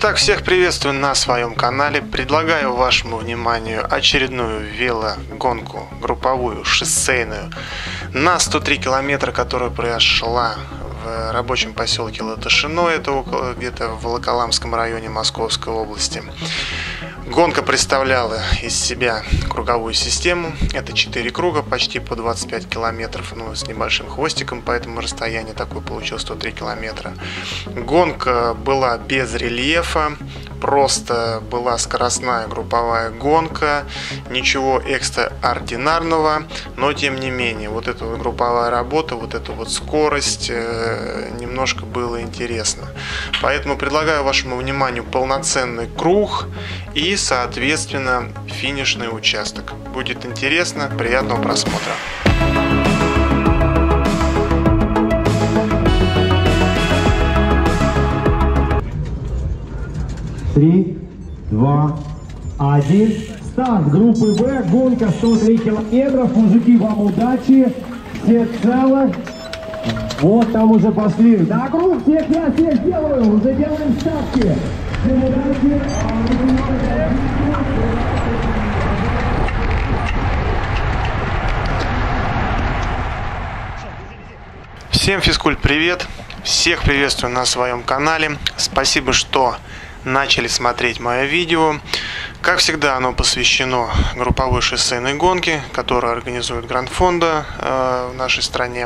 Итак, всех приветствую на своем канале. Предлагаю вашему вниманию очередную велогонку, групповую, шоссейную, на 103 километра, которая прошла в рабочем поселке Латышино, это где-то в Волоколамском районе Московской области. Гонка представляла из себя круговую систему. Это 4 круга, почти по 25 километров, с небольшим хвостиком, поэтому расстояние такое получилось 103 километра. Гонка была без рельефа, просто была скоростная групповая гонка, ничего экстраординарного, но тем не менее, вот эта вот групповая работа, вот эта вот скорость, немножко было интересно. Поэтому предлагаю вашему вниманию полноценный круг и, соответственно, финишный участок. Будет интересно, приятного просмотра. 3, 2, 1. Старт группы Б. Гонка 103 километров. Мужики, вам удачи. Все целы. Вот там уже пошли. Да, круг, всех я делаю. Уже делаем ставки. Всем удачи. Всем физкульт привет. Всех приветствую на своем канале. Спасибо, что начали смотреть мое видео. Как всегда, оно посвящено групповой шоссейной гонке, которую организует Гранд Фондо в нашей стране.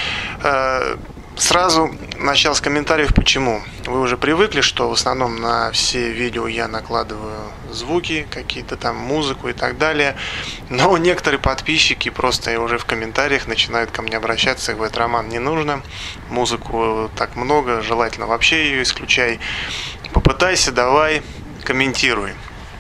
Сразу начал с комментариев, почему. Вы уже привыкли, что в основном на все видео я накладываю звуки, какие-то там музыку и так далее. Но некоторые подписчики просто уже в комментариях начинают ко мне обращаться и говорят: Роман, не нужно музыку так много, желательно вообще ее исключай. Попытайся, давай, комментируй.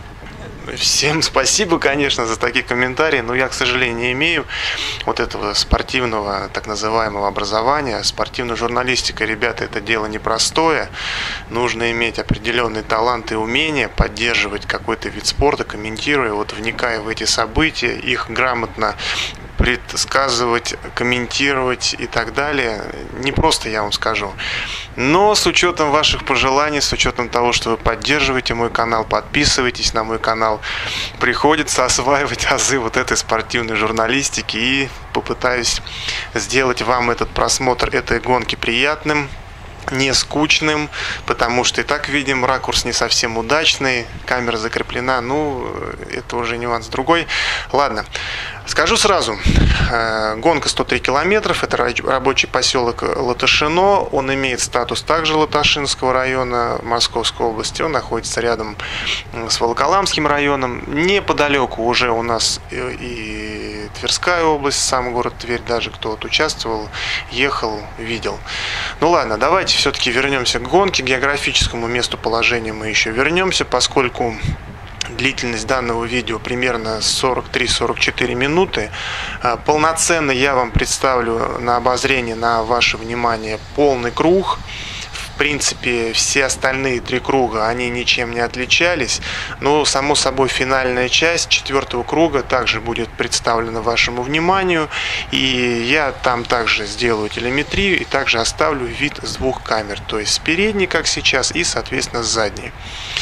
Всем спасибо, конечно, за такие комментарии, но я, к сожалению, не имею вот этого спортивного, так называемого, образования. Спортивная журналистика, ребята, это дело непростое. Нужно иметь определенный талант и умение поддерживать какой-то вид спорта, комментируя, вникая в эти события, их грамотно предсказывать, комментировать и так далее. Не просто, я вам скажу. Но с учетом ваших пожеланий, с учетом того, что вы поддерживаете мой канал, подписываетесь на мой канал, приходится осваивать азы вот этой спортивной журналистики, и попытаюсь сделать вам этот просмотр этой гонки приятным, не скучным, потому что и так видим, ракурс не совсем удачный, камера закреплена, это уже нюанс другой. Ладно, скажу сразу, гонка 103 километров, это рабочий поселок Латышино, он имеет статус также Латышинского района Московской области, он находится рядом с Волоколамским районом, неподалеку уже у нас и Тверская область, сам город Тверь, даже кто участвовал, ехал, видел. Ну ладно, давайте все-таки вернемся к гонке, к географическому месту положения мы еще вернемся, поскольку длительность данного видео примерно 43-44 минуты. Полноценно я вам представлю на обозрение, на ваше внимание, полный круг. В принципе, все остальные 3 круга, они ничем не отличались, но, само собой, финальная часть 4-го круга также будет представлена вашему вниманию, и я там также сделаю телеметрию и также оставлю вид с 2 камер, то есть с передней, как сейчас, и, соответственно, с задней.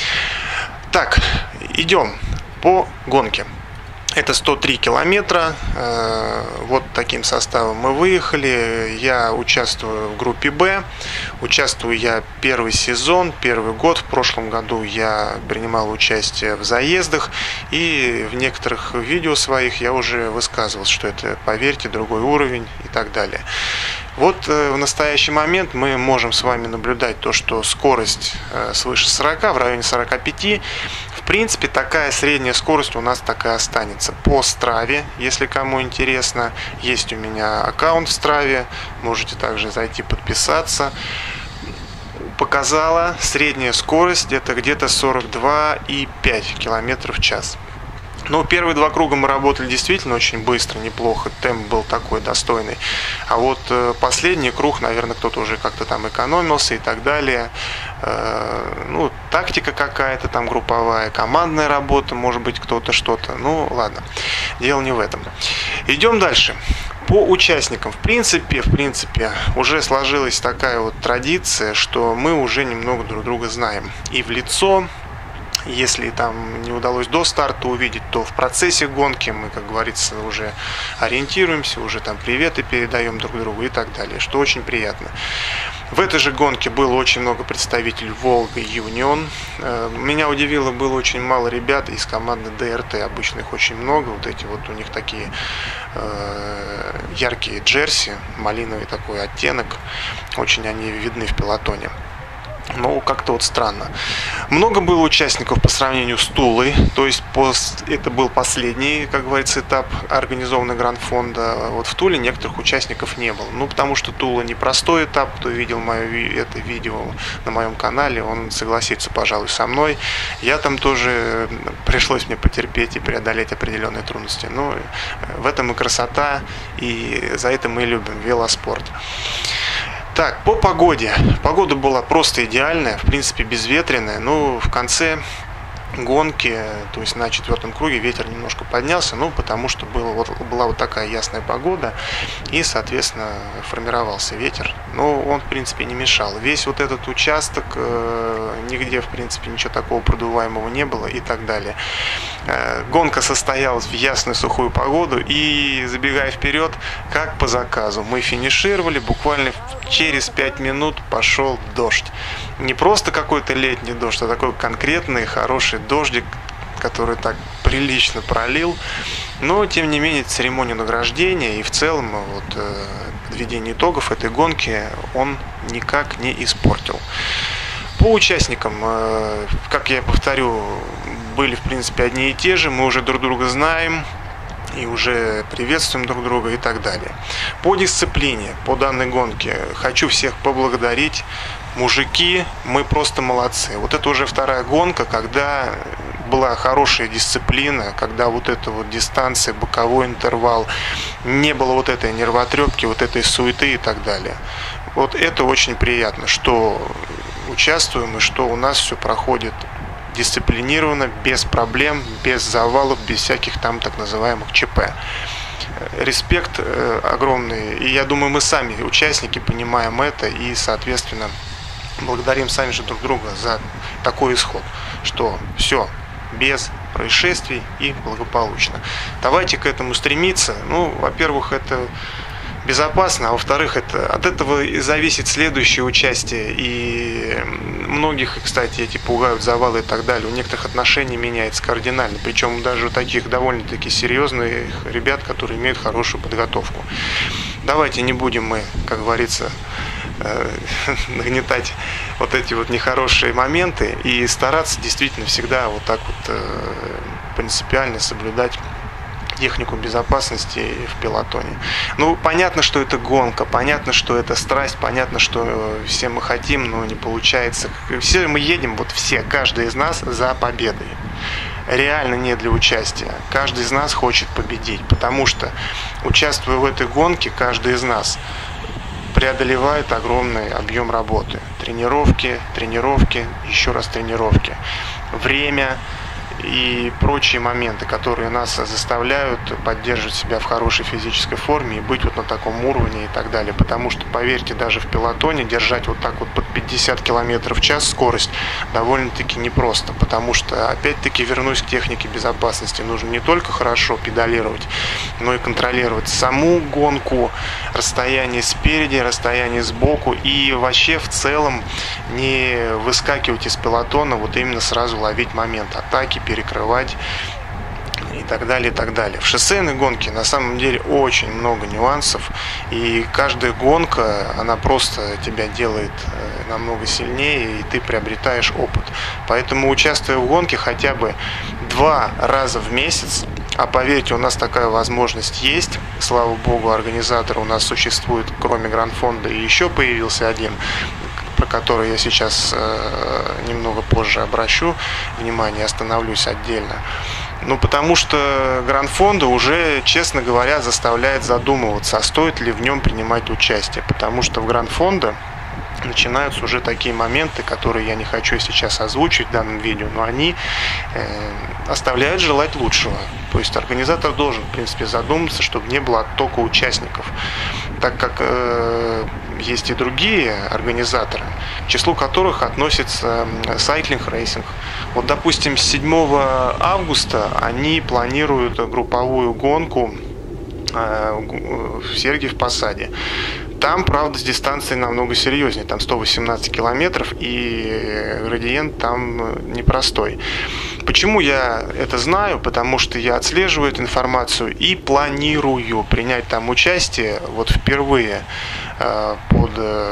Так, идем по гонке. Это 103 километра, вот таким составом мы выехали. Я участвую в группе Б, участвую я первый сезон, первый год. В прошлом году я принимал участие в заездах, и в некоторых видео своих я уже высказывал, что это, поверьте, другой уровень и так далее. Вот в настоящий момент мы можем с вами наблюдать то, что скорость свыше 40, в районе 45. В принципе, такая средняя скорость у нас такая останется. По Страве, если кому интересно, есть у меня аккаунт в Страве, можете также зайти подписаться. Показала средняя скорость где-то 42,5 км в час. Ну, первые 2 круга мы работали действительно очень быстро, неплохо, темп был такой достойный. А вот последний круг, наверное, кто-то уже как-то там экономился и так далее. Тактика какая-то там групповая, командная работа, может быть, кто-то что-то. Ну, ладно, дело не в этом. Идем дальше. По участникам, в принципе, уже сложилась такая вот традиция, что мы уже немного друг друга знаем. И в лицо, если там не удалось до старта увидеть, то в процессе гонки мы, как говорится, уже ориентируемся, уже там приветы передаем друг другу и так далее, что очень приятно. В этой же гонке было очень много представителей Волга Юнион. Меня удивило, было очень мало ребят из команды ДРТ. Обычно их очень много. Вот эти вот у них такие яркие джерси, малиновый такой оттенок. Очень они видны в пелотоне. Но как-то вот странно. Много было участников по сравнению с Тулой. То есть это был последний, как говорится, этап организованный Гранд-фонда. Вот в Туле некоторых участников не было. Ну, потому что Тула непростой этап. Кто видел это видео на моем канале, он согласится, пожалуй, со мной. Я там тоже пришлось мне потерпеть и преодолеть определенные трудности. Но в этом и красота, и за это мы любим велоспорт. Так, по погоде. Погода была просто идеальная, в принципе безветренная, но в конце гонки, то есть на 4-м круге, ветер немножко поднялся, ну, потому что была вот такая ясная погода, и, соответственно, формировался ветер. Но он, в принципе, не мешал. Весь вот этот участок, нигде, в принципе, ничего такого продуваемого не было и так далее. Гонка состоялась в ясную сухую погоду, и, забегая вперед, как по заказу, мы финишировали, буквально через 5 минут пошел дождь. Не просто какой-то летний дождь, а такой конкретный, хороший дождик, который так прилично пролил. Но, тем не менее, церемонию награждения и в целом вот, подведение итогов этой гонки он никак не испортил. По участникам, как я повторю, были в принципе одни и те же, мы уже друг друга знаем и уже приветствуем друг друга и так далее. По дисциплине, по данной гонке хочу всех поблагодарить. Мужики, мы просто молодцы. Вот это уже вторая гонка, когда была хорошая дисциплина, когда вот эта вот дистанция, боковой интервал, не было вот этой нервотрепки, вот этой суеты и так далее. Вот это очень приятно, что участвуем и что у нас все проходит дисциплинированно, без проблем, без завалов, без всяких там так называемых ЧП. Респект огромный, и я думаю, мы сами, участники, понимаем это и, соответственно, благодарим сами же друг друга за такой исход, что все без происшествий и благополучно. Давайте к этому стремиться. Ну, во-первых, это безопасно, а во-вторых, от этого и зависит следующее участие. И многих, кстати, эти пугают завалы и так далее. У некоторых отношения меняется кардинально. Причем даже у таких довольно-таки серьезных ребят, которые имеют хорошую подготовку. Давайте не будем мы, как говорится, нагнетать вот эти вот нехорошие моменты и стараться действительно всегда вот так вот принципиально соблюдать технику безопасности в пелотоне. Ну, понятно, что это гонка, понятно, что это страсть, понятно, что все мы хотим, но не получается. Все мы едем, вот все, каждый из нас за победой. Реально не для участия. Каждый из нас хочет победить, потому что, участвуя в этой гонке, каждый из нас преодолевает огромный объем работы. Тренировки, еще раз тренировки. Время и прочие моменты, которые нас заставляют поддерживать себя в хорошей физической форме и быть вот на таком уровне и так далее. Потому что, поверьте, даже в пелотоне держать вот так вот под 50 км в час скорость довольно-таки непросто. Потому что, опять-таки, вернусь к технике безопасности. Нужно не только хорошо педалировать, но и контролировать саму гонку, расстояние спереди, расстояние сбоку и вообще в целом не выскакивать из пелотона, вот именно сразу ловить момент атаки, перекрывать и так далее, и так далее. В шоссейной гонке на самом деле очень много нюансов, и каждая гонка, она просто тебя делает намного сильнее, и ты приобретаешь опыт. Поэтому, участвуя в гонке хотя бы 2 раза в месяц, а поверьте, у нас такая возможность есть, слава богу, организатор у нас существует, кроме Гранд-фонда, и еще появился один, про который я сейчас немного позже обращу внимание, остановлюсь отдельно. Ну, потому что Гранд-фонда уже, честно говоря, заставляет задумываться, а стоит ли в нем принимать участие. Потому что в Гранд-фонда начинаются уже такие моменты, которые я не хочу сейчас озвучить в данном видео, но они оставляют желать лучшего. То есть организатор должен, в принципе, задуматься, чтобы не было оттока участников, так как есть и другие организаторы, к числу которых относится Cycling Racing. Вот, допустим, с 7 августа они планируют групповую гонку в Сергиев Посаде. Там, правда, с дистанцией намного серьезнее, там 118 километров, и градиент там непростой. Почему я это знаю? Потому что я отслеживаю эту информацию и планирую принять там участие вот впервые под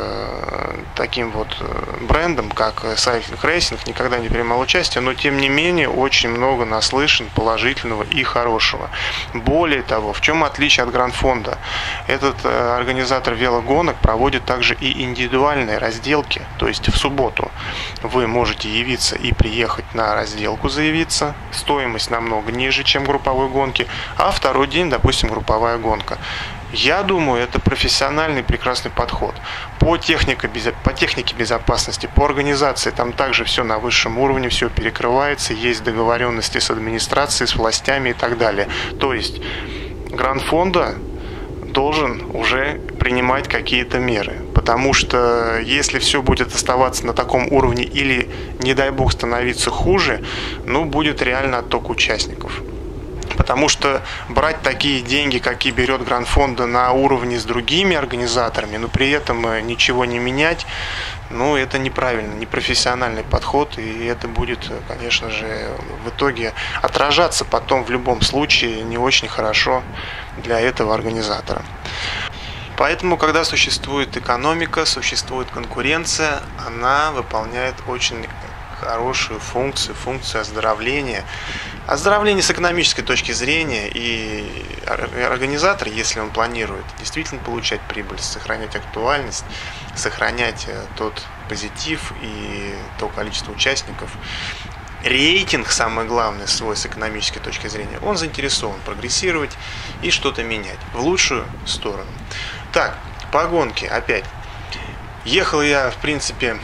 таким вот брендом, как Cycling Racing. Никогда не принимал участие, но тем не менее очень много наслышан положительного и хорошего. Более того, в чем отличие от Гранд-фонда? Этот организатор велогонок проводит также и индивидуальные разделки, то есть в субботу вы можете явиться и приехать на разделку, заявиться, стоимость намного ниже, чем групповой гонки, а второй день, допустим, групповая гонка. Я думаю, это профессиональный прекрасный подход. По технике безопасности, по организации, там также все на высшем уровне, все перекрывается, есть договоренности с администрацией, с властями и так далее. То есть Гранд-фонда должен уже принимать какие-то меры. Потому что если все будет оставаться на таком уровне или, не дай бог, становиться хуже, будет реально отток участников. Потому что брать такие деньги, какие берет Гранд-фонда, на уровне с другими организаторами, но при этом ничего не менять, это неправильно, непрофессиональный подход, и это будет, конечно же, в итоге отражаться потом в любом случае не очень хорошо для этого организатора. Поэтому, когда существует экономика, существует конкуренция, она выполняет очень хорошую функцию оздоровления. Оздоровление с экономической точки зрения, и организатор, если он планирует действительно получать прибыль, сохранять актуальность, сохранять тот позитив и то количество участников, рейтинг, самое главное, свой с экономической точки зрения, он заинтересован прогрессировать и что-то менять в лучшую сторону. Так, по гонке опять. Ехал я, в принципе,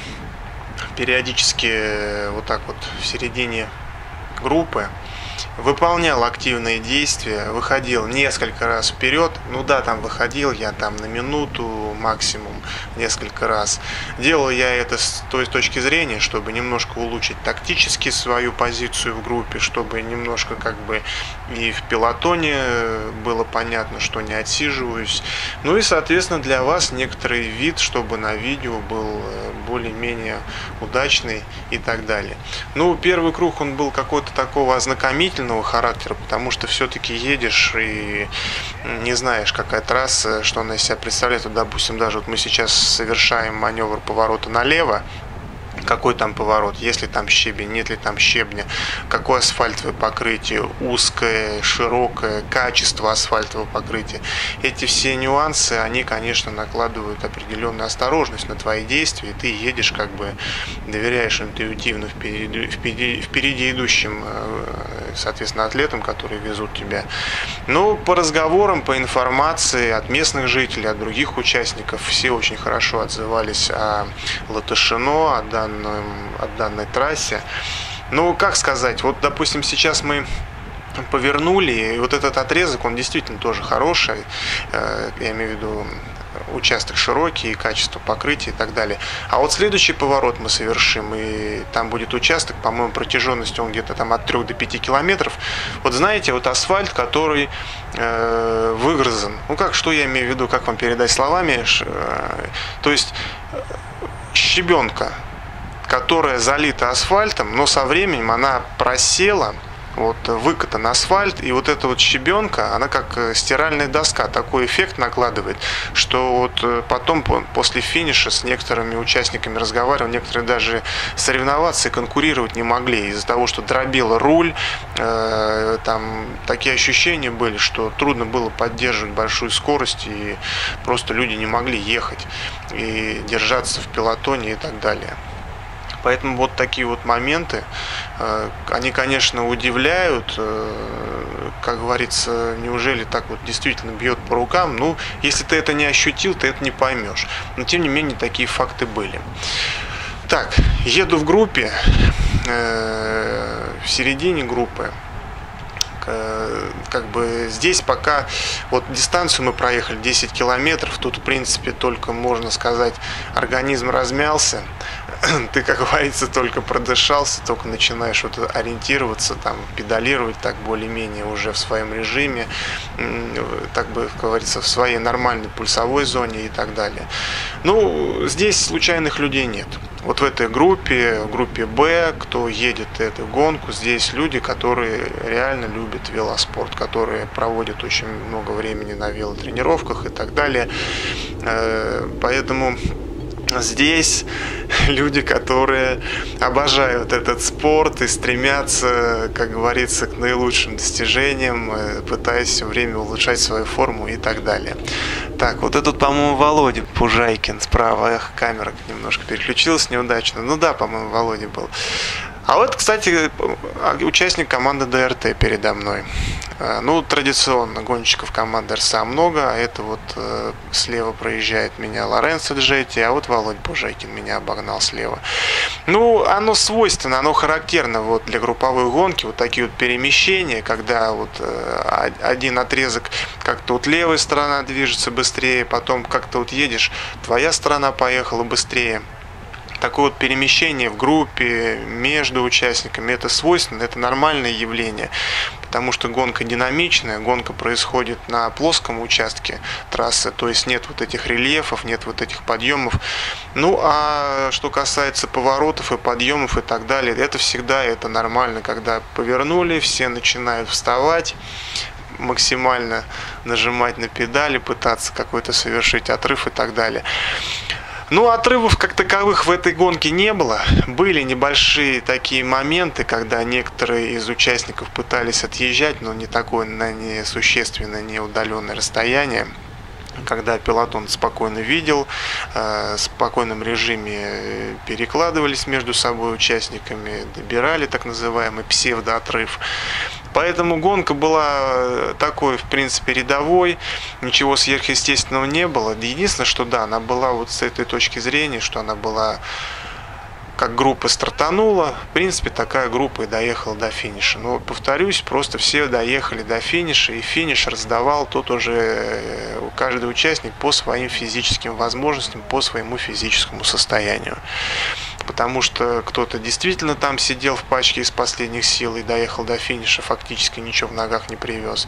периодически вот так вот в середине группы, выполнял активные действия, выходил несколько раз вперед. Там выходил я там на минуту максимум несколько раз. Делал я это с той точки зрения, чтобы немножко улучшить тактически свою позицию в группе, чтобы немножко и в пелотоне было понятно, что не отсиживаюсь. И, соответственно, для вас некоторый вид, чтобы на видео был более-менее удачный и так далее. Первый круг он был какой-то такого ознакомительного характера, потому что все-таки едешь и не знаешь, какая трасса, что она из себя представляет. Допустим, даже вот мы сейчас совершаем маневр поворота налево. Какой там поворот, есть ли там щебень, нет ли там щебня, какое асфальтовое покрытие, узкое, широкое, качество асфальтового покрытия. Эти все нюансы, они, конечно, накладывают определенную осторожность на твои действия, и ты едешь, доверяешь интуитивно впереди идущим, соответственно, атлетам, которые везут тебя. По разговорам, по информации от местных жителей, от других участников, все очень хорошо отзывались о Латышино, о данной трассе. Как сказать, вот, допустим, сейчас мы повернули, и вот этот отрезок, он действительно тоже хороший, я имею в виду участок широкий, качество покрытия и так далее. А вот следующий поворот мы совершим, и там будет участок, по-моему, протяженностью он где-то там от 3 до 5 километров. Вот знаете, вот асфальт, который выгрызан. Что я имею в виду, как вам передать словами? То есть щебенка, которая залита асфальтом, но со временем она просела, выкатан асфальт, и вот эта вот щебенка, она как стиральная доска, такой эффект накладывает, что потом после финиша с некоторыми участниками разговаривал, некоторые даже соревноваться и конкурировать не могли из-за того, что дробил руль, там такие ощущения были, что трудно было поддерживать большую скорость, и просто люди не могли ехать и держаться в пелотоне и так далее. Поэтому вот такие вот моменты, они, конечно, удивляют. Как говорится, неужели так вот действительно бьет по рукам? Ну, если ты это не ощутил, ты это не поймешь. Но, тем не менее, такие факты были. Так, еду в группе, в середине группы. Как бы здесь пока вот дистанцию мы проехали 10 километров, тут в принципе только, можно сказать, организм размялся, ты, как говорится, только продышался, только начинаешь вот ориентироваться, там, педалировать так более-менее уже в своем режиме, так бы, как говорится, в своей нормальной пульсовой зоне и так далее. Ну, здесь случайных людей нет. Вот в этой группе, в группе Б, кто едет эту гонку, здесь люди, которые реально любят велоспорт, которые проводят очень много времени на велотренировках и так далее. Поэтому здесь люди, которые обожают этот спорт и стремятся, как говорится, к наилучшим достижениям, пытаясь все время улучшать свою форму и так далее. Так, вот этот, по-моему, Володя Пужайкин справа. Эх, камера немножко переключилась неудачно. Ну да, по-моему, Володя был. А вот, кстати, участник команды ДРТ передо мной. Ну, традиционно гонщиков команды РСА много, а это вот слева проезжает меня Лоренцо Джетти, а вот Володя Пужайкин меня обогнал слева. Ну, оно свойственно, оно характерно вот для групповой гонки, вот такие вот перемещения, когда вот один отрезок как-то вот левая сторона движется быстрее, потом как-то вот едешь, твоя сторона поехала быстрее. Такое вот перемещение в группе, между участниками, это свойственно, это нормальное явление, потому что гонка динамичная, гонка происходит на плоском участке трассы, то есть нет вот этих рельефов, нет вот этих подъемов. Ну, а что касается поворотов и подъемов и так далее, это всегда это нормально, когда повернули, все начинают вставать, максимально нажимать на педали, пытаться какой-то совершить отрыв и так далее. Ну, отрывов как таковых в этой гонке не было. Были небольшие такие моменты, когда некоторые из участников пытались отъезжать, но не такое, на несущественно, не удаленное расстояние. Когда пелотон спокойно видел, в спокойном режиме перекладывались между собой участниками, добирали так называемый псевдоотрыв. Поэтому гонка была такой, в принципе, рядовой, ничего сверхъестественного не было. Единственное, что да, она была вот с этой точки зрения, что она была, как группа стартанула, в принципе, такая группа и доехала до финиша. Но, повторюсь, просто все доехали до финиша, и финиш раздавал тот уже каждый участник по своим физическим возможностям, по своему физическому состоянию. Потому что кто-то действительно там сидел в пачке из последних сил и доехал до финиша, фактически ничего в ногах не привез.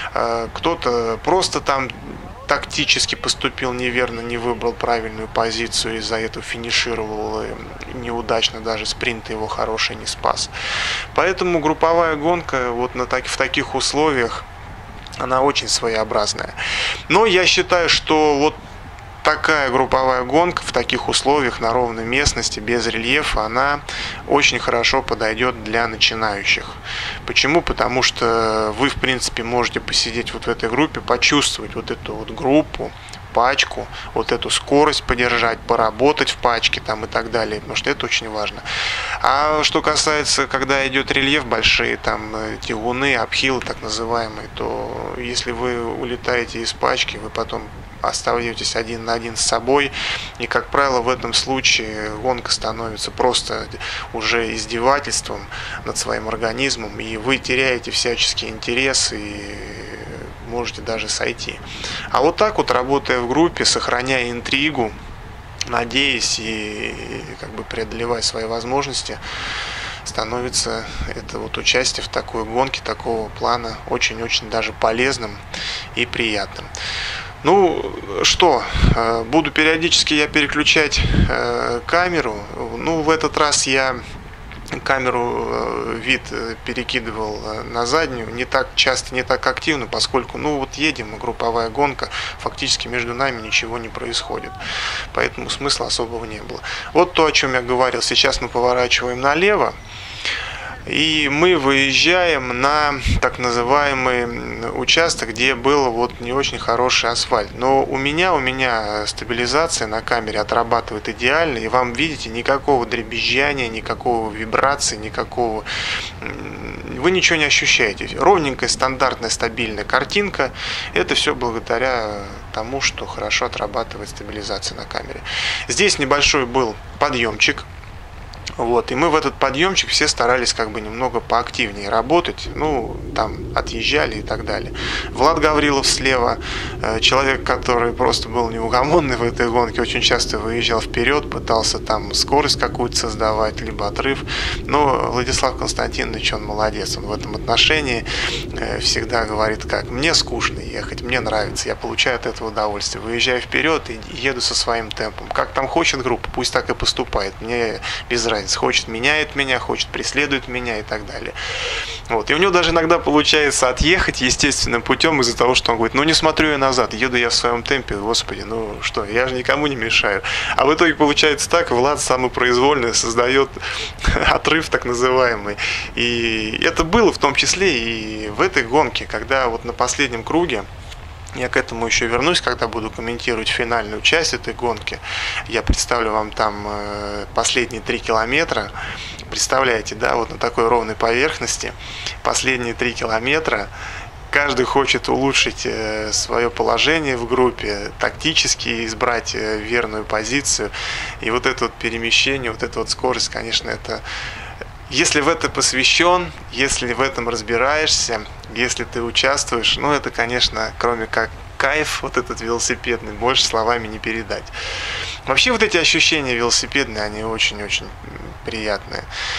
Кто-то просто там тактически поступил неверно, не выбрал правильную позицию, из-за этого финишировал неудачно, даже спринт его хороший не спас. Поэтому групповая гонка вот в таких условиях, она очень своеобразная. Но я считаю, что вот такая групповая гонка в таких условиях на ровной местности, без рельефа, она очень хорошо подойдет для начинающих. Почему? Потому что вы, в принципе, можете посидеть вот в этой группе, почувствовать вот эту вот группу, пачку, вот эту скорость подержать, поработать в пачке там и так далее, потому что это очень важно. А что касается, когда идет рельеф, большие там тягуны, обхилы так называемые, то если вы улетаете из пачки, вы потом остаетесь один на один с собой, и, как правило, в этом случае гонка становится просто уже издевательством над своим организмом, и вы теряете всяческий интерес и можете даже сойти. А вот так вот, работая в группе, сохраняя интригу, надеясь и как бы преодолевая свои возможности, становится это вот участие в такой гонке такого плана очень-очень даже полезным и приятным. Ну что, буду периодически я переключать камеру. Ну, в этот раз я камеру вид перекидывал на заднюю, не так часто, не так активно, поскольку, ну вот едем, групповая гонка, фактически между нами ничего не происходит, поэтому смысла особого не было. Вот то, о чем я говорил, сейчас мы поворачиваем налево. И мы выезжаем на так называемый участок, где был вот не очень хороший асфальт. Но у меня стабилизация на камере отрабатывает идеально, и вам, видите, никакого дребезжания, никакого вибрации, никакого... Вы ничего не ощущаете. Ровненькая, стандартная, стабильная картинка. Это все благодаря тому, что хорошо отрабатывает стабилизация на камере. Здесь небольшой был подъемчик. Вот, и мы в этот подъемчик все старались как бы немного поактивнее работать, ну, там, отъезжали и так далее. Влад Гаврилов слева, человек, который просто был неугомонный в этой гонке, очень часто выезжал вперед, пытался там скорость какую-то создавать, либо отрыв, но Владислав Константинович, он молодец, он в этом отношении всегда говорит как: мне скучно ехать, мне нравится, я получаю от этого удовольствие, выезжаю вперед и еду со своим темпом, как там хочет группа, пусть так и поступает, мне без разницы. Хочет меняет меня, хочет преследует меня и так далее. Вот. И у него даже иногда получается отъехать естественным путем из-за того, что он говорит: ну не смотрю я назад, еду я в своем темпе, господи, ну что, я же никому не мешаю. А в итоге получается так, Влад самопроизвольно создает отрыв так называемый. И это было в том числе и в этой гонке, когда вот на последнем круге, я к этому еще вернусь, когда буду комментировать финальную часть этой гонки. Я представлю вам там последние 3 километра. Представляете, да, вот на такой ровной поверхности последние 3 километра. Каждый хочет улучшить свое положение в группе, тактически избрать верную позицию. И вот это вот перемещение, вот эта вот скорость, конечно, это... Если в это посвящен, если в этом разбираешься, если ты участвуешь, ну это, конечно, кроме как кайф вот этот велосипедный, больше словами не передать. Вообще вот эти ощущения велосипедные, они очень-очень приятные.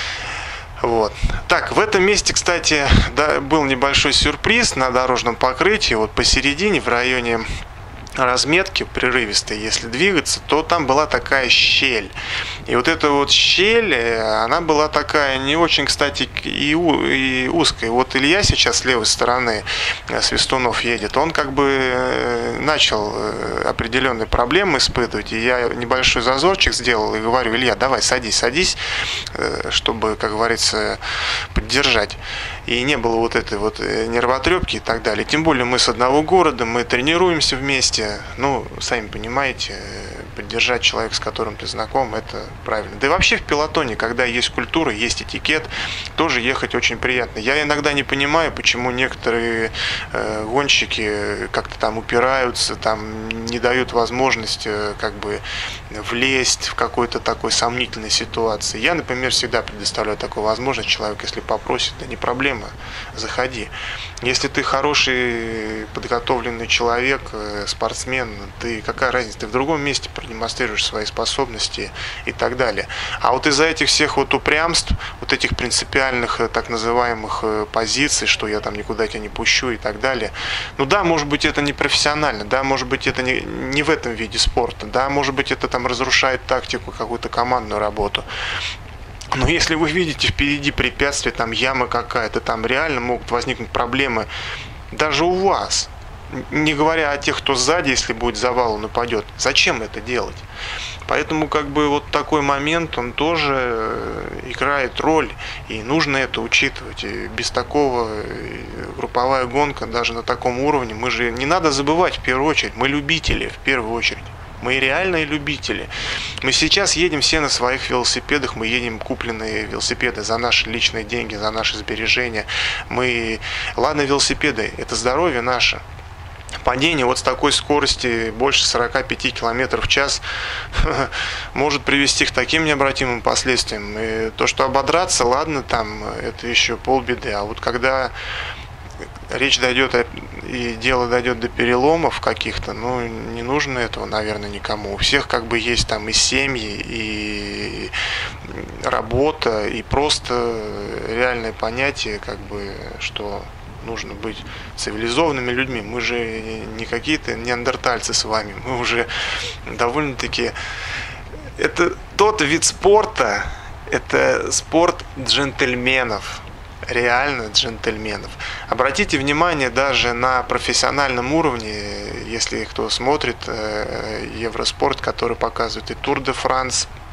Вот. Так, в этом месте, кстати, да, был небольшой сюрприз на дорожном покрытии, вот посередине, в районе разметки прерывистой, если двигаться, то там была такая щель. И вот эта вот щель, она была такая не очень, кстати, и узкая. Вот Илья сейчас с левой стороны, Свистунов едет, он как бы начал определенные проблемы испытывать, и я небольшой зазорчик сделал и говорю: Илья, давай, садись, чтобы, как говорится, поддержать. И не было вот этой вот нервотрепки и так далее. Тем более мы с одного города, мы тренируемся вместе. Ну, сами понимаете, поддержать человека, с которым ты знаком, это правильно. Да и вообще в пелотоне, когда есть культура, есть этикет, тоже ехать очень приятно. Я иногда не понимаю, почему некоторые гонщики как-то там упираются, там не дают возможность как бы влезть в какой-то такой сомнительной ситуации. Я, например, всегда предоставляю такую возможность. Человек, если попросит, да не проблема, заходи. Если ты хороший, подготовленный человек, спортсмен, ты, какая разница, ты в другом месте продемонстрируешь свои способности и так далее. А вот из-за этих всех вот упрямств, вот этих принципиальных так называемых позиций, что я там никуда тебя не пущу и так далее, ну да, может быть, это не профессионально, да, может быть, это не в этом виде спорта, да, может быть, это там разрушает тактику, какую-то командную работу. Но если вы видите впереди препятствие, там яма какая-то, там реально могут возникнуть проблемы даже у вас. Не говоря о тех, кто сзади, если будет завал, он упадет. Зачем это делать? Поэтому как бы вот такой момент, он тоже играет роль, и нужно это учитывать. И без такого групповая гонка даже на таком уровне, мы же не надо забывать в первую очередь, мы любители в первую очередь. Мы реальные любители. Мы сейчас едем все на своих велосипедах, мы едем купленные велосипеды за наши личные деньги, за наши сбережения. Ладно, велосипеды, это здоровье наше. Падение вот с такой скорости больше 45 км в час может привести к таким необратимым последствиям. И то, что ободраться, ладно, там это еще полбеды. А вот когда речь дойдет и дело дойдет до переломов каких-то, ну, не нужно этого, наверное, никому. У всех как бы есть там и семьи, и работа, и просто реальное понятие, как бы, что нужно быть цивилизованными людьми. Мы же не какие-то неандертальцы с вами, мы уже довольно-таки... Это тот вид спорта, это спорт джентльменов. Реально джентльменов. Обратите внимание, даже на профессиональном уровне, если кто смотрит Евроспорт, который показывает и Тур де Франс,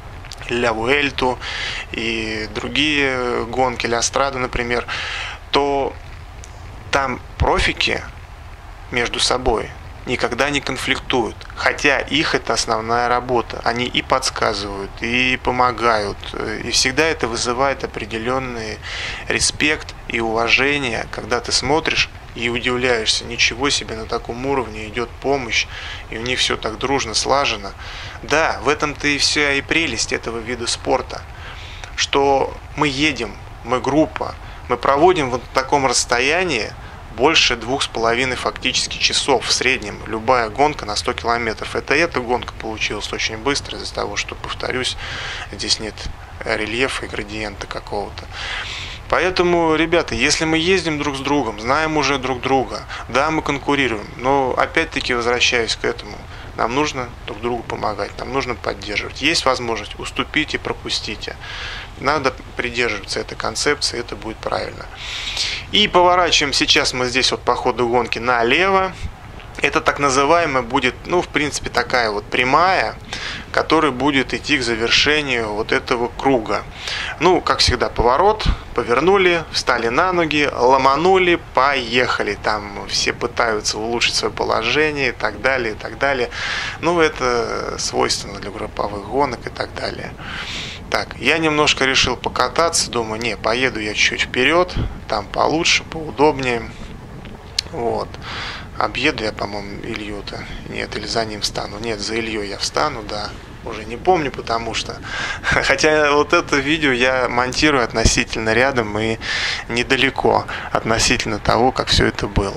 Ля Вуэльту и другие гонки, Ля Страду, например, то там профики между собой никогда не конфликтуют, хотя их это основная работа. Они и подсказывают, и помогают, и всегда это вызывает определенный респект и уважение, когда ты смотришь и удивляешься, ничего себе, на таком уровне идет помощь, и у них все так дружно, слажено. Да, в этом-то и вся и прелесть этого вида спорта, что мы едем, мы группа, мы проводим вот в таком расстоянии больше 2,5 фактически часов в среднем. Любая гонка на 100 километров. Эта гонка получилась очень быстро из-за того, что, повторюсь, здесь нет рельефа и градиента какого-то. Поэтому, ребята, если мы ездим друг с другом, знаем уже друг друга, да, мы конкурируем, но опять-таки возвращаюсь к этому. Нам нужно друг другу помогать, нам нужно поддерживать. Есть возможность, уступите, пропустите. Надо придерживаться этой концепции, это будет правильно. И поворачиваем сейчас мы здесь вот по ходу гонки налево. Это так называемая будет, в принципе, такая вот прямая, которая будет идти к завершению вот этого круга. Как всегда, поворот, повернули, встали на ноги, ломанули, поехали. Там все пытаются улучшить свое положение и так далее, и так далее. Это свойственно для групповых гонок и так далее. Так, я немножко решил покататься, думаю, поеду я чуть вперед, там получше, поудобнее. Вот. Объеду я, по-моему, Илью-то. Нет, или за ним встану. Нет, за Илью я встану, да. Уже не помню, потому что... Хотя вот это видео я монтирую относительно рядом и недалеко относительно того, как все это было.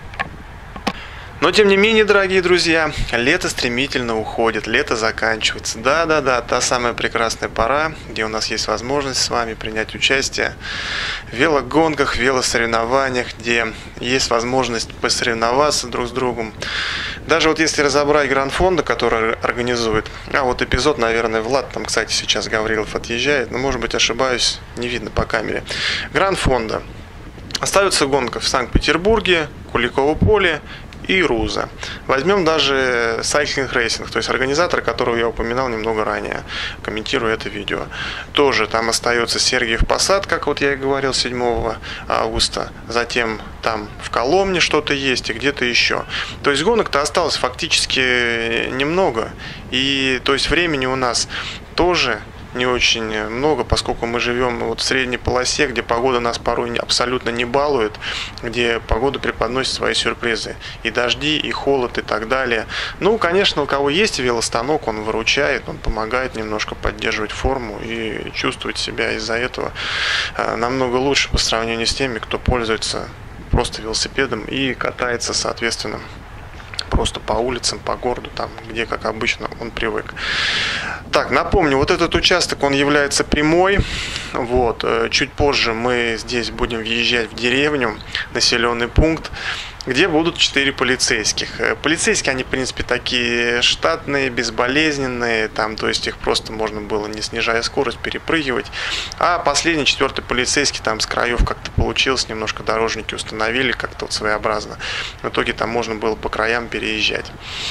Но, тем не менее, дорогие друзья, лето стремительно уходит, лето заканчивается. Да, та самая прекрасная пора, где у нас есть возможность с вами принять участие в велогонках, велосоревнованиях, где есть возможность посоревноваться друг с другом. Даже вот если разобрать Гран-фондо, который организует, эпизод, наверное, Влад, там, кстати, сейчас Гаврилов отъезжает, но, может быть, ошибаюсь, не видно по камере. Гран-фондо. Остается гонка в Санкт-Петербурге, Куликово поле и Руза. Возьмем даже Cycling Racing, то есть организатор, которого я упоминал немного ранее, комментируя это видео. Тоже там остается Сергиев Посад, как вот я и говорил, 7 августа. Затем там в Коломне что-то есть и где-то еще. То есть гонок-то осталось фактически немного. И то есть времени у нас тоже не очень много, поскольку мы живем в средней полосе, где погода нас порой абсолютно не балует, где погода преподносит свои сюрпризы. И дожди, и холод, и так далее. Конечно, у кого есть велостанок, он выручает, он помогает немножко поддерживать форму и чувствовать себя из-за этого намного лучше по сравнению с теми, кто пользуется просто велосипедом и катается, соответственно, просто по улицам, по городу, там, где, как обычно, он привык. Так, напомню, вот этот участок, он является прямой. Чуть позже мы здесь будем въезжать в деревню, населенный пункт, где будут 4 полицейских. Полицейские, они, в принципе, такие штатные, безболезненные, то есть их просто можно было, не снижая скорость, перепрыгивать. А последний, 4-й полицейский, там с краев как-то получилось, немножко дорожники установили как-то своеобразно. В итоге там можно было по краям переезжать.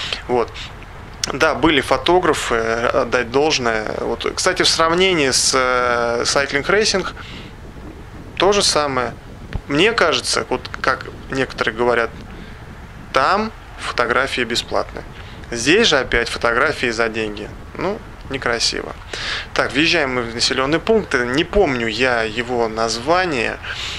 Да, были фотографы, отдать должное. Кстати, в сравнении с Cycling Racing то же самое. Мне кажется, как некоторые говорят, там фотографии бесплатные. Здесь же опять фотографии за деньги. Некрасиво. Так, въезжаем мы в населенный пункт. Не помню я его название.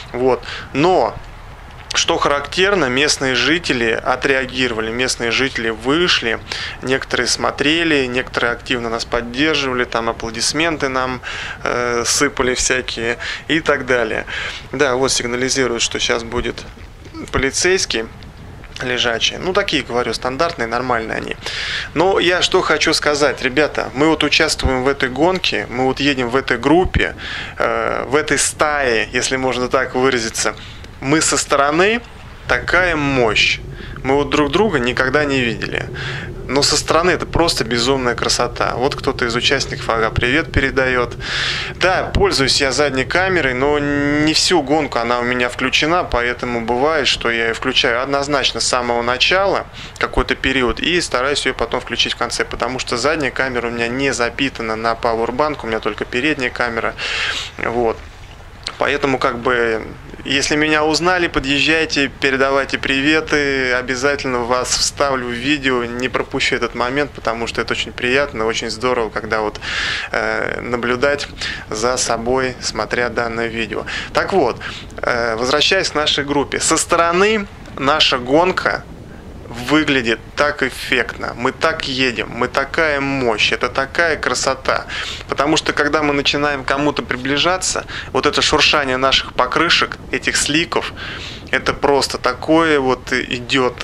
Но что характерно, местные жители отреагировали, местные жители вышли, некоторые смотрели, некоторые активно нас поддерживали, там аплодисменты нам сыпали всякие и так далее. Да, сигнализируют, что сейчас будет полицейский лежачие. Такие, говорю, стандартные, нормальные они. Но я что хочу сказать, ребята, мы участвуем в этой гонке, мы едем в этой группе, в этой стае, если можно так выразиться. Мы со стороны такая мощь. Мы друг друга никогда не видели. но со стороны это просто безумная красота. Вот кто-то из участников привет передает. Да, пользуюсь я задней камерой, но не всю гонку она у меня включена, поэтому бывает, что я ее включаю однозначно с самого начала, какой-то период, и стараюсь ее потом включить в конце, потому что задняя камера у меня не запитана на пауэрбанк, у меня только передняя камера. Вот. Поэтому, как бы, если меня узнали, подъезжайте, передавайте приветы, обязательно вас вставлю в видео, не пропущу этот момент, потому что это очень приятно, очень здорово, когда вот наблюдать за собой, смотря данное видео. Так вот, возвращаясь к нашей группе, со стороны наша гонка выглядит так эффектно, мы так едем, мы такая мощь, это такая красота. Потому что когда мы начинаем к кому-то приближаться, вот это шуршание наших покрышек, этих сликов, это просто такое вот идет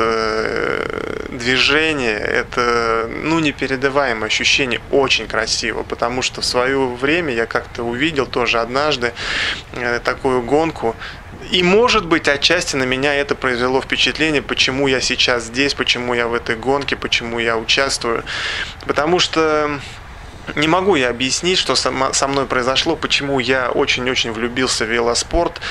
движение, это непередаваемое ощущение, очень красиво. Потому что в свое время я как-то увидел тоже однажды такую гонку. И, может быть, отчасти на меня это произвело впечатление, почему я сейчас здесь, почему я в этой гонке, почему я участвую. Потому что не могу я объяснить, что со мной произошло, почему я очень-очень влюбился в велоспорт.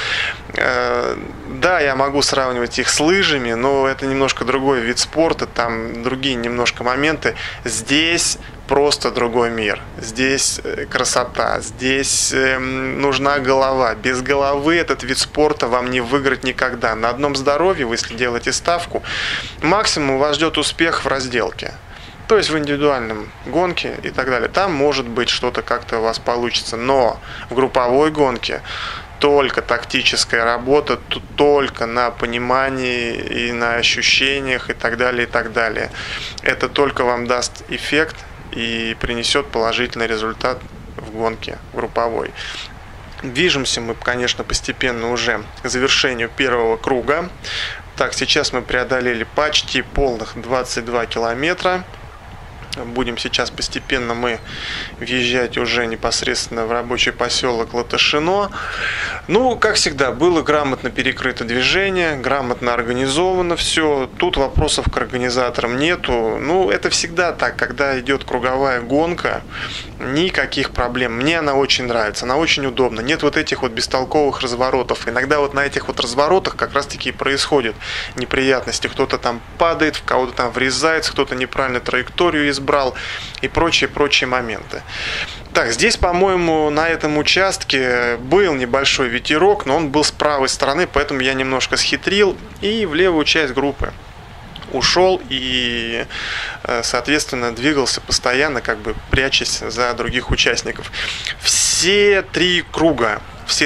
Да, я могу сравнивать их с лыжами, но это немножко другой вид спорта, там другие немножко моменты. Здесь просто другой мир. Здесь красота, здесь нужна голова. Без головы этот вид спорта вам не выиграть никогда. На одном здоровье, вы если делаете ставку, максимум вас ждет успех в разделке. То есть в индивидуальном гонке и так далее. Там может быть что-то как-то у вас получится. Но в групповой гонке только тактическая работа, только на понимании и на ощущениях и так далее, и так далее. Это только вам даст эффект и принесет положительный результат в гонке групповой. Движемся мы, конечно, постепенно уже к завершению первого круга. Так, сейчас мы преодолели почти полных 22 километра. Будем сейчас постепенно мы въезжать уже непосредственно в рабочий поселок Латышино. Ну, как всегда, было грамотно перекрыто движение, грамотно организовано все. Тут вопросов к организаторам нету. Ну, это всегда так, когда идет круговая гонка, никаких проблем. Мне она очень нравится, она очень удобна. Нет вот этих вот бестолковых разворотов. Иногда вот на этих вот разворотах как раз таки и происходят неприятности. Кто-то там падает, в кого-то там врезается, кто-то неправильно траекторию избрал и прочие моменты. Так, здесь, по-моему, на этом участке был небольшой ветерок, но он был с правой стороны, поэтому я немножко схитрил и в левую часть группы ушел и, соответственно, двигался постоянно, как бы прячась за других участников. Все три круга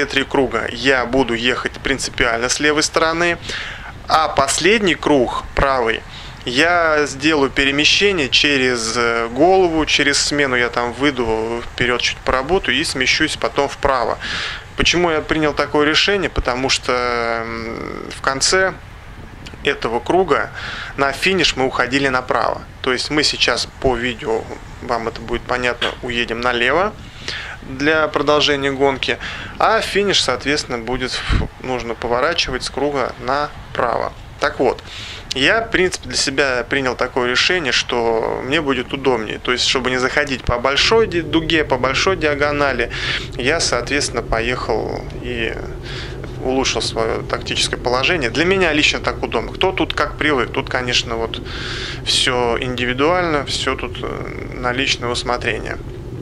я буду ехать принципиально с левой стороны, а последний круг, правый, я сделаю перемещение через голову, через смену я там выйду вперед, чуть поработаю и смещусь потом вправо. Почему я принял такое решение? Потому что в конце этого круга на финиш мы уходили направо. То есть мы сейчас по видео, вам это будет понятно, уедем налево для продолжения гонки, а финиш, соответственно, нужно поворачивать с круга направо. Так вот, я, в принципе, для себя принял такое решение, что мне будет удобнее. То есть, чтобы не заходить по большой дуге, по большой диагонали, я, соответственно, поехал и улучшил свое тактическое положение. Для меня лично так удобно. Кто тут как привык. Тут, конечно, вот все индивидуально, все тут на личное усмотрение.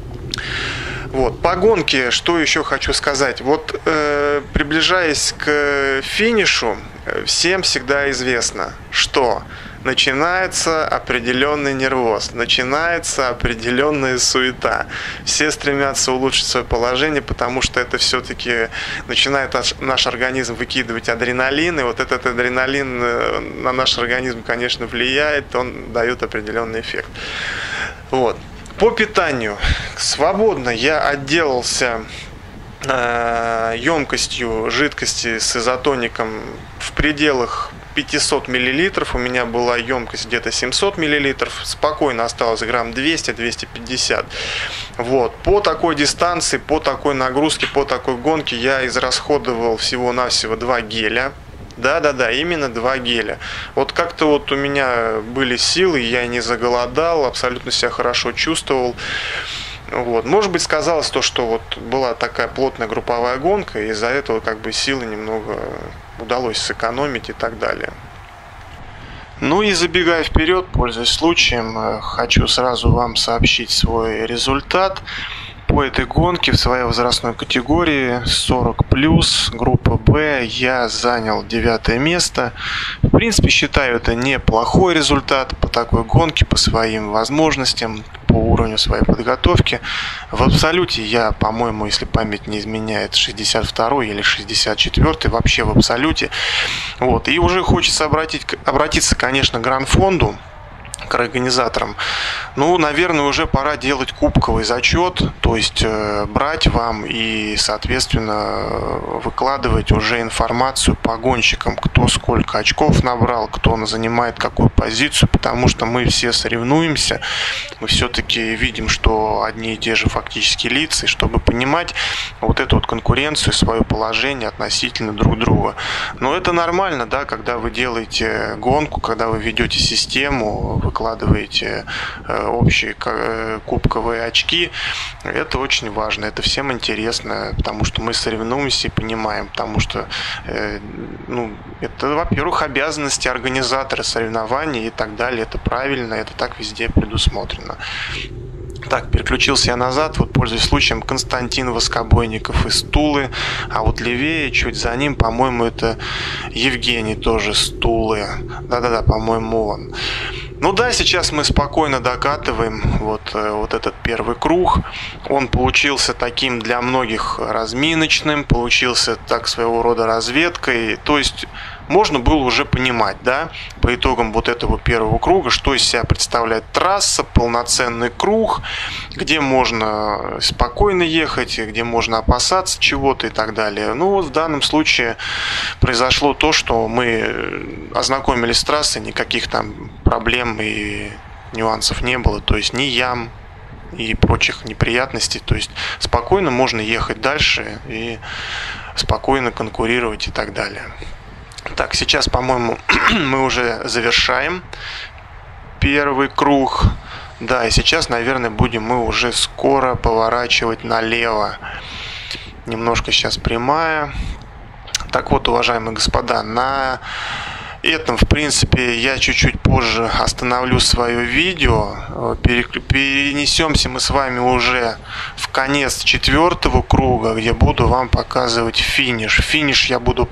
Вот. По гонке, что еще хочу сказать. Вот, приближаясь к финишу, всем всегда известно, что начинается определенный нервоз, начинается определенная суета. Все стремятся улучшить свое положение, потому что это все-таки начинает наш организм выкидывать адреналин, и вот этот адреналин на наш организм, конечно, влияет, он дает определенный эффект. Вот. По питанию. Свободно я отделался емкостью жидкости с изотоником в пределах 500 мл. У меня была емкость где-то 700 мл. Спокойно осталось грамм 200-250. Вот. По такой дистанции, по такой нагрузке, по такой гонке я израсходовал всего-навсего 2 геля. Да-да-да, именно 2 геля. Вот как-то вот у меня были силы, я не заголодал, абсолютно себя хорошо чувствовал. Вот. Может быть, сказалось то, что вот была такая плотная групповая гонка, и из-за этого как бы силы немного удалось сэкономить и так далее. Ну и забегая вперед, пользуясь случаем, хочу сразу вам сообщить свой результат. По этой гонке в своей возрастной категории 40+, группа Б, я занял 9 место. В принципе, считаю это неплохой результат по такой гонке, по своим возможностям, по уровню своей подготовки. В абсолюте я, по-моему, если память не изменяет, 62 или 64 вообще в абсолюте. Вот. И уже хочется обратиться, конечно, к гран-фонду, к организаторам. Ну, наверное, уже пора делать кубковый зачет, то есть брать вам и, соответственно, выкладывать уже информацию по гонщикам, кто сколько очков набрал, кто занимает какую позицию, потому что мы все соревнуемся, мы все-таки видим, что одни и те же фактически лица, и чтобы понимать вот эту вот конкуренцию, свое положение относительно друг друга. Но это нормально, да, когда вы делаете гонку, когда вы ведете систему, выкладываете общие кубковые очки, это очень важно, это всем интересно, потому что мы соревнуемся и понимаем, потому что ну, это, во-первых, обязанности организатора соревнований и так далее, это правильно, это так везде предусмотрено. Так, переключился я назад, вот пользуясь случаем, Константин Воскобойников из Тулы, а вот левее, чуть за ним, по-моему, это Евгений тоже с Тулы, да-да-да, по-моему, он. Ну да, сейчас мы спокойно докатываем вот этот первый круг. Он получился таким для многих разминочным, получился так своего рода разведкой. То есть можно было уже понимать, да, по итогам вот этого первого круга, что из себя представляет трасса, полноценный круг, где можно спокойно ехать, где можно опасаться чего-то и так далее. Ну вот в данном случае произошло то, что мы ознакомились с трассой, никаких там проблем и нюансов не было, то есть ни ям и прочих неприятностей, то есть спокойно можно ехать дальше и спокойно конкурировать и так далее. Так, сейчас, по-моему, мы уже завершаем первый круг. Да, и сейчас, наверное, будем мы уже скоро поворачивать налево. Немножко сейчас прямая. Так вот, уважаемые господа, на этом, в принципе, я чуть-чуть позже остановлю свое видео. Перенесемся мы с вами уже в конец 4-го круга, где буду вам показывать финиш. Финиш я буду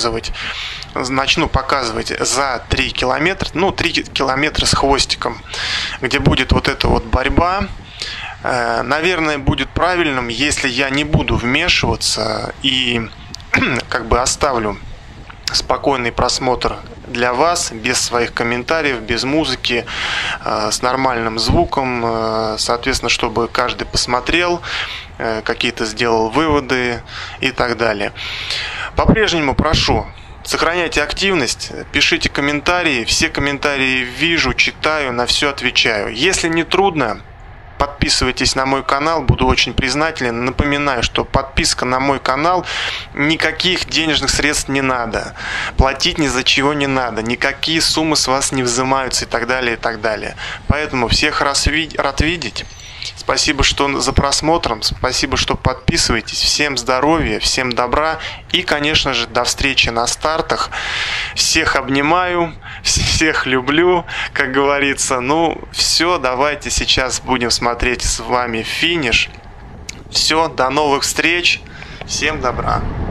начну показывать за 3 километра, ну 3 километра с хвостиком, где будет вот эта вот борьба. Наверное, будет правильным, если я не буду вмешиваться и как бы оставлю спокойный просмотр для вас, без своих комментариев, без музыки, с нормальным звуком, соответственно, чтобы каждый посмотрел, какие-то сделал выводы и так далее. По-прежнему прошу, сохраняйте активность, пишите комментарии, все комментарии вижу, читаю, на все отвечаю. Если не трудно, подписывайтесь на мой канал, буду очень признателен. Напоминаю, что подписка на мой канал, никаких денежных средств не надо, платить ни за чего не надо, никакие суммы с вас не взимаются и так далее, и так далее. Поэтому всех рад видеть. Спасибо, что за просмотром, спасибо, что подписываетесь. Всем здоровья, всем добра и, конечно же, до встречи на стартах. Всех обнимаю, всех люблю, как говорится. Ну, все, давайте сейчас будем смотреть с вами финиш. Все, до новых встреч, всем добра.